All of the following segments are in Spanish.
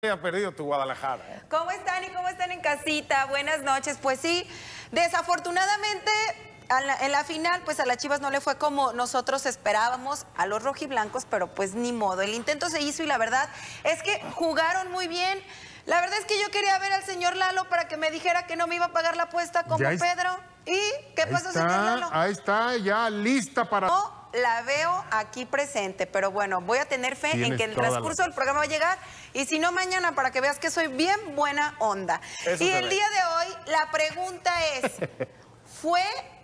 Ha perdido tu Guadalajara. ¿Cómo están y cómo están en casita? Buenas noches. Pues sí, desafortunadamente en la final pues a las Chivas no le fue como nosotros esperábamos, a los rojiblancos, pero pues ni modo. El intento se hizo y la verdad es que jugaron muy bien. La verdad es que yo quería ver al señor Lalo para que me dijera que no me iba a pagar la apuesta como Pedro. ¿Y qué pasó, señor Lalo? Ahí está, ya lista para... No la veo aquí presente, pero bueno, voy a tener fe en que en el transcurso del programa va a llegar, y si no, mañana, para que veas que soy bien buena onda. Y el día de hoy, la pregunta es, ¿fue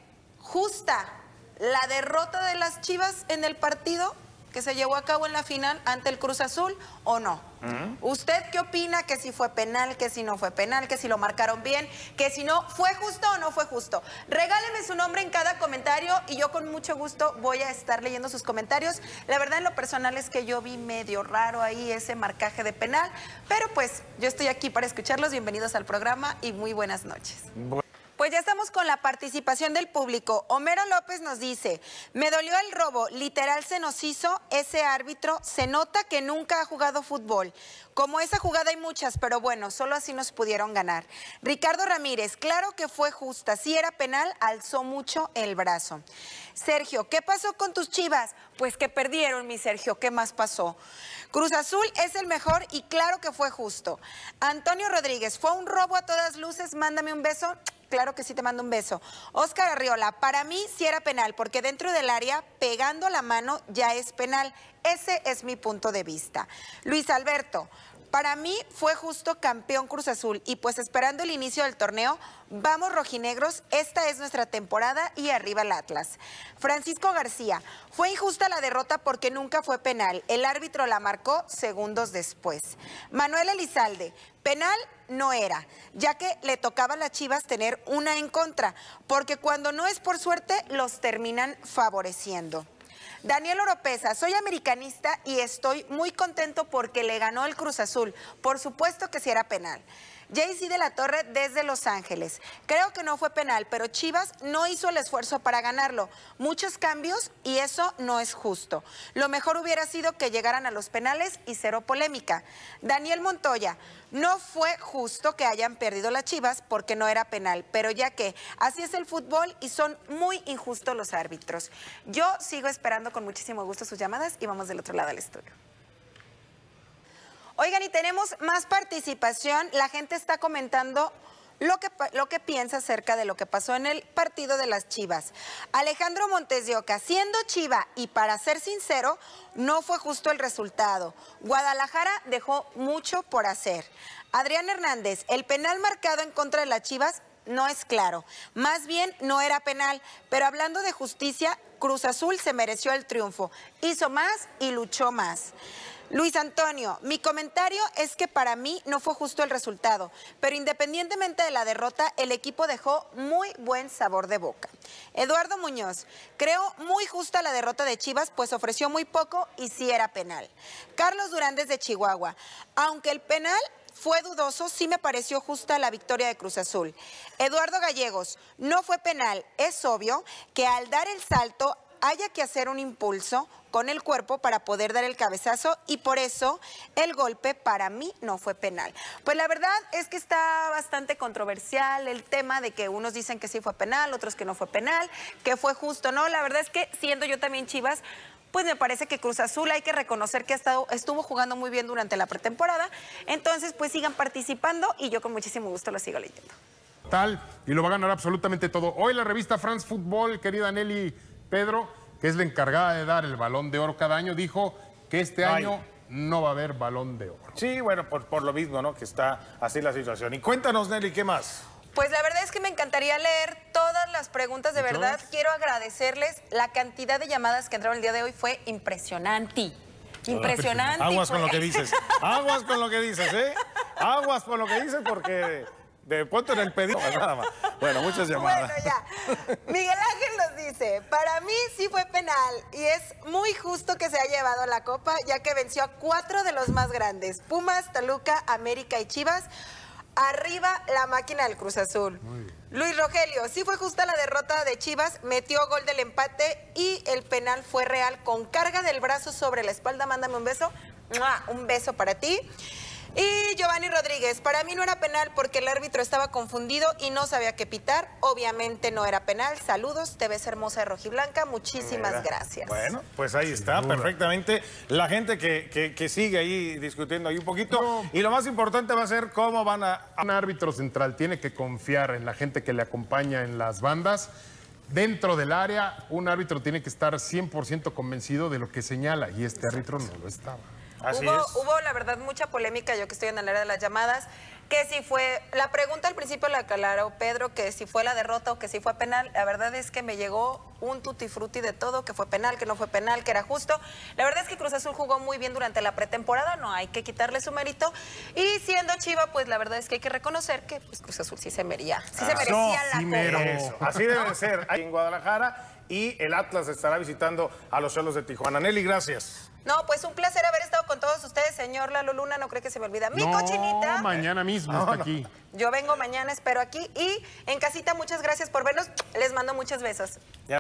justa la derrota de las Chivas en el partido que se llevó a cabo en la final ante el Cruz Azul o no? ¿Usted qué opina? Que si fue penal, que si no fue penal, que si lo marcaron bien, que si no, ¿fue justo o no fue justo? Regáleme su nombre en cada comentario y yo con mucho gusto voy a estar leyendo sus comentarios. La verdad, en lo personal es que yo vi medio raro ahí ese marcaje de penal, pero pues yo estoy aquí para escucharlos. Bienvenidos al programa y muy buenas noches. Pues ya estamos con la participación del público. Homero López nos dice, me dolió el robo, literal se nos hizo ese árbitro, se nota que nunca ha jugado fútbol. Como esa jugada hay muchas, pero bueno, solo así nos pudieron ganar. Ricardo Ramírez, claro que fue justa, si era penal, alzó mucho el brazo. Sergio, ¿qué pasó con tus Chivas? Pues que perdieron, mi Sergio, ¿qué más pasó? Cruz Azul es el mejor y claro que fue justo. Antonio Rodríguez, fue un robo a todas luces, mándame un beso. Claro que sí, te mando un beso. Óscar Arriola, para mí sí era penal, porque dentro del área, pegando la mano, ya es penal. Ese es mi punto de vista. Luis Alberto, para mí fue justo campeón Cruz Azul y pues esperando el inicio del torneo, vamos rojinegros, esta es nuestra temporada y arriba el Atlas. Francisco García, fue injusta la derrota porque nunca fue penal, el árbitro la marcó segundos después. Manuel Elizalde, penal no era, ya que le tocaba a las Chivas tener una en contra, porque cuando no es por suerte, los terminan favoreciendo. Daniel Oropesa, soy americanista y estoy muy contento porque le ganó el Cruz Azul. Por supuesto que sí era penal. Jaycee de la Torre desde Los Ángeles. Creo que no fue penal, pero Chivas no hizo el esfuerzo para ganarlo. Muchos cambios y eso no es justo. Lo mejor hubiera sido que llegaran a los penales y cero polémica. Daniel Montoya, no fue justo que hayan perdido las Chivas porque no era penal, pero ya que así es el fútbol y son muy injustos los árbitros. Yo sigo esperando con muchísimo gusto sus llamadas y vamos del otro lado del estudio. Oigan, y tenemos más participación. La gente está comentando lo que piensa acerca de lo que pasó en el partido de las Chivas. Alejandro Montes de Oca, siendo Chiva y para ser sincero, no fue justo el resultado. Guadalajara dejó mucho por hacer. Adrián Hernández, el penal marcado en contra de las Chivas no es claro. Más bien no era penal, pero hablando de justicia, Cruz Azul se mereció el triunfo. Hizo más y luchó más. Luis Antonio, mi comentario es que para mí no fue justo el resultado, pero independientemente de la derrota, el equipo dejó muy buen sabor de boca. Eduardo Muñoz, creo muy justa la derrota de Chivas, pues ofreció muy poco y sí era penal. Carlos Durán desde Chihuahua, aunque el penal fue dudoso, sí me pareció justa la victoria de Cruz Azul. Eduardo Gallegos, no fue penal, es obvio que al dar el salto haya que hacer un impulso con el cuerpo para poder dar el cabezazo y por eso el golpe para mí no fue penal. Pues la verdad es que está bastante controversial el tema de que unos dicen que sí fue penal, otros que no fue penal, que fue justo, ¿no? La verdad es que siendo yo también Chivas, pues me parece que Cruz Azul hay que reconocer que estuvo jugando muy bien durante la pretemporada. Entonces, pues sigan participando y yo con muchísimo gusto lo sigo leyendo. Y lo va a ganar absolutamente todo. Hoy la revista France Football, querida Nelly Pedro, que es la encargada de dar el Balón de Oro cada año, dijo que este año no va a haber Balón de Oro. Sí, bueno, por lo mismo, ¿no? Que está así la situación. Y cuéntanos, Nelly, ¿qué más? Pues la verdad es que me encantaría leer todas las preguntas, de verdad. Quiero agradecerles la cantidad de llamadas que entraron el día de hoy, fue impresionante. Impresionante. Aguas con lo que dices. Aguas con lo que dices, ¿eh? Aguas con lo que dices porque de punto en el pedido. Nada más. Bueno, muchas llamadas. Bueno, ya. Miguel Ángel nos dice, para mí sí fue penal y es muy justo que se haya llevado la copa, ya que venció a 4 de los más grandes, Pumas, Toluca, América y Chivas. Arriba la máquina del Cruz Azul. Luis Rogelio, sí fue justa la derrota de Chivas, metió gol del empate y el penal fue real con carga del brazo sobre la espalda. Mándame un beso. ¡Mua! Un beso para ti. Y Rodríguez, para mí no era penal porque el árbitro estaba confundido y no sabía qué pitar. Obviamente no era penal. Saludos, te ves hermosa de rojiblanca. Muchísimas gracias. Bueno, pues ahí está, perfectamente. La gente que sigue ahí discutiendo ahí un poquito. Y lo más importante va a ser cómo van a... Un árbitro central tiene que confiar en la gente que le acompaña en las bandas. Dentro del área, un árbitro tiene que estar 100% convencido de lo que señala, y este árbitro no lo estaba. Hubo, la verdad, mucha polémica, yo que estoy en el área de las llamadas, que si fue, la pregunta al principio la aclaró Pedro, que si fue la derrota o que si fue penal. La verdad es que me llegó un tutti frutti de todo, que fue penal, que no fue penal, que era justo. La verdad es que Cruz Azul jugó muy bien durante la pretemporada, no hay que quitarle su mérito. Y siendo Chiva, pues la verdad es que hay que reconocer que pues, Cruz Azul sí se merecía, la copa. Así debe ser, ahí en Guadalajara, y el Atlas estará visitando a los Xolos de Tijuana. Nelly, gracias. No, pues un placer haber estado con todos ustedes, señor Lalo Luna, no cree que se me olvida. Mi cochinita. Mañana mismo está aquí. Yo vengo mañana, espero aquí. Y en casita, muchas gracias por vernos. Les mando muchos besos.